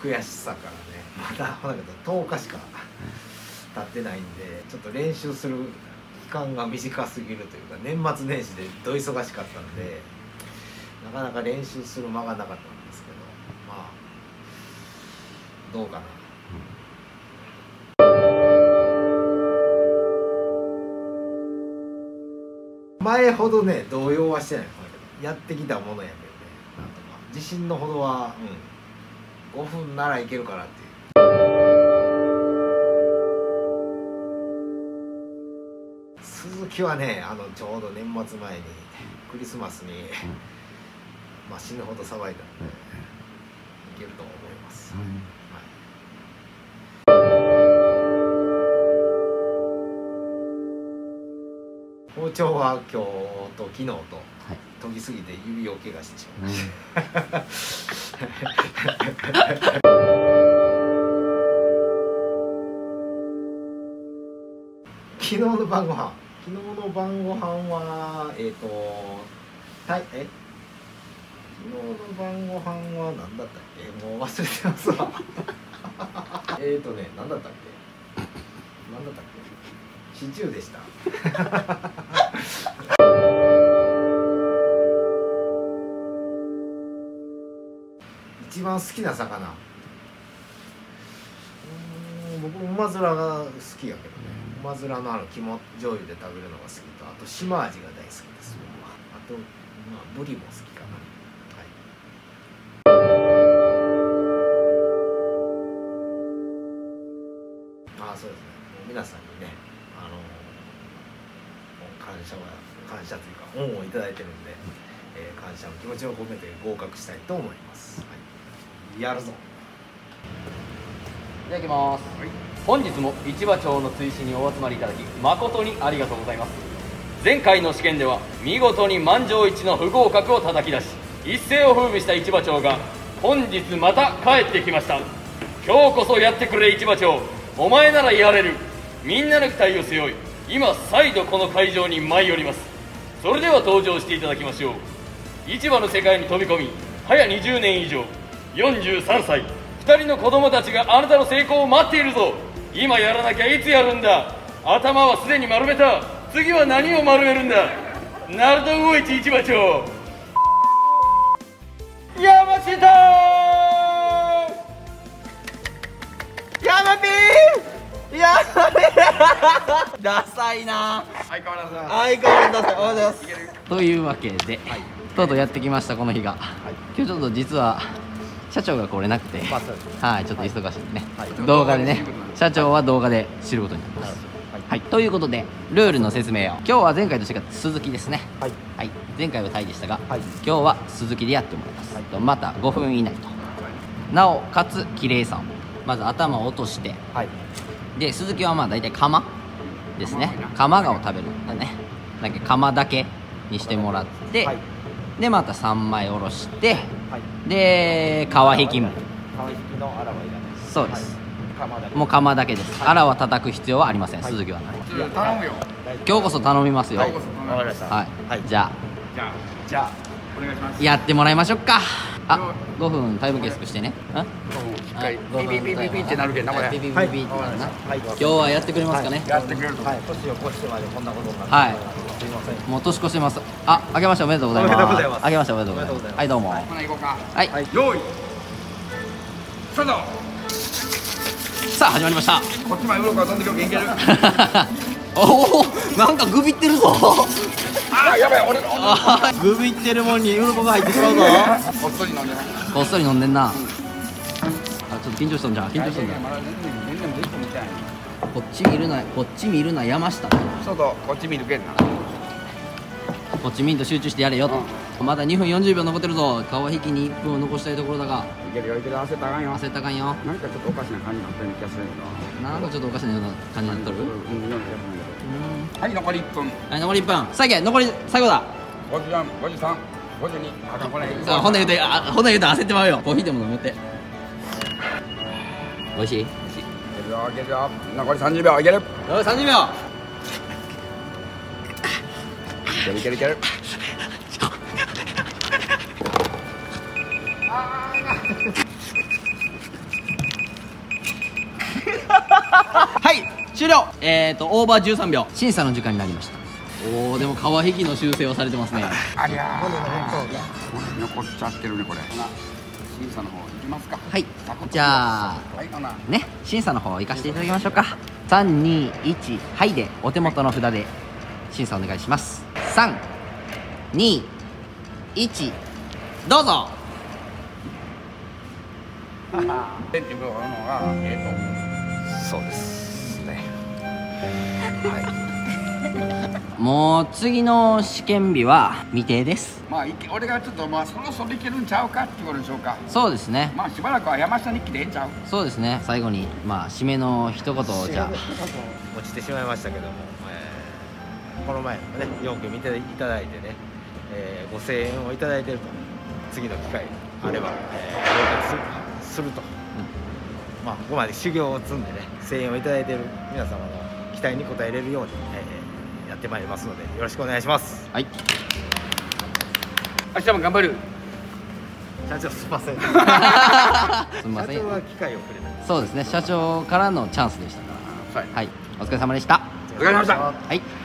悔しさからね、まだ10日しか経ってないんで、ちょっと練習する期間が短すぎるというか、年末年始でど忙しかったんでなかなか練習する間がなかったんですけど、まあどうかな。前ほどね動揺はしてない。やってきたものやけどね、なんとか自信のほどは、5分ならいけるかなっていう。鈴木はね、ちょうど年末前にクリスマスに、まあ死ぬほど騒いだので、いけると思います。包丁は今日と昨日と研ぎすぎて指を怪我してしまいました。昨日の晩ご飯は昨日の晩ご飯は何だったっけ、もう忘れてますわ。何だったっけシチューでした。一番好きな魚、僕うまづらが好きやけどね、うまづらの肝醤油で食べるのが好きと、あと島味が大好きです。あと、まあ、ブリも好きかな。そうですね、もう皆さんにね、感謝というか恩をいただいてるんで、感謝の気持ちを込めて合格したいと思います。やるぞ。 いただきます。本日も市場町の追試にお集まりいただき誠にありがとうございます。前回の試験では見事に満場一致の不合格を叩き出し、一世を風靡した市場町が本日また帰ってきました。今日こそやってくれ市場町、お前ならやれる。みんなの期待を背負い、今再度この会場に舞い降ります。それでは登場していただきましょう。市場の世界に飛び込み早20年以上、43歳、2人の子供たちがあなたの成功を待っているぞ。今やらなきゃいつやるんだ。頭はすでに丸めた。次は何を丸めるんだ。鳴門魚市市場町山下山ピーダサいな。 相変わらずダサい。おはようございます。 というわけで、とうとうやってきましたこの日が。今日ちょっと実は社長が来れなくて、はい、ちょっと忙しいね、動画でね、社長は動画で知ることになります。はい、ということでルールの説明を、今日は前回と違って鈴木ですね。はい、前回はタイでしたが、今日は鈴木でやってもらいます。また5分以内と、なおかつ綺麗さをまず頭を落として、で鈴木はまあ大体釜ですね、釜がを食べるんだね。だけ釜だけにしてもらって、でまた3枚おろして、で皮引きも、そうです、もう釜だけです。あらは叩く必要はありません、鈴木は。 頼むよ。 今日こそ頼みますよ。はい、じゃあお願いします。 やってもらいましょうか。あ、5分タイム計測してね。 ピピピピピってなるけどな、これ。 ピピピピってなるな。今日はやってくれますかね。 やってくれると。 年を越してまでこんなことになって、 はい、 すいません。 もう年越してます。あ、あけましておめでとうございます。あけましておめでとうございます。はい、どうも。 ほな行こうか。 はい、 用意スタート。 さあ始まりました。 こっち前うろから飛んでくるけんける。 おお、なんかグビってるぞ。 ああ、やばい、俺グビってるもんにウロコが入ってしまうぞ。 こっそり飲んでない。 こっそり飲んでんな。あ、ちょっと緊張しとんじゃん。緊張しとんじゃん。 まだ全然ずっと見てない。 こっち見るな、こっち見るな、山下。 そうと、こっち見るけんな。 こっち見んと集中してやれよと。まだ2分40秒残ってるぞ。皮引きに1分を残したいところだが、 いけるよ、いける、焦ったらあかんよ。 焦ったらあかんよ。 なんかちょっとおかしな感じになったような気がするけど。 なんかちょっとおかしなような感じになっとる。 はい、残り1分。 はい、残り1分。さあ、残り最後だ。 54、53、52。あかん、これ。 さあ、ほんな言うて、ほんな言うて焦ってまうよ。コーヒーでも飲むって。おいしい。 いけるよ、いけるよ。残り30秒、いける。 残り30秒。 いけるいけるいける。 はい終了オーバー13秒審査の時間になりました。おおでも皮引きの修正をされてますね。 ありゃー残っちゃってるねこれ。審査の方行きますか。 はいじゃあね審査の方行かせていただきましょうか。321はいでお手元の札で審査お願いします。321どうぞ。 そうですね。 もう次の試験日は未定です。 まあ俺がちょっとまあそろそろいけるんちゃうかっていうことでしょうか。 そうですね。 まあしばらくは山下日記でええんちゃう。 そうですね。最後にまあ締めの一言をじゃ落ちてしまいましたけども、この前のね4組見ていただいてね、ご声援をいただいてると次の機会あれば、合格すると、まあここまで修行を積んでね声援をいただいている皆様の期待に応えれるように、やってまいりますのでよろしくお願いします。 はい。 明日も頑張る。 社長すいません。 すみません。 社長は機会をくれない。 そうですね。社長からのチャンスでしたから。はい。お疲れ様でした。 お疲れ様でした。 はい。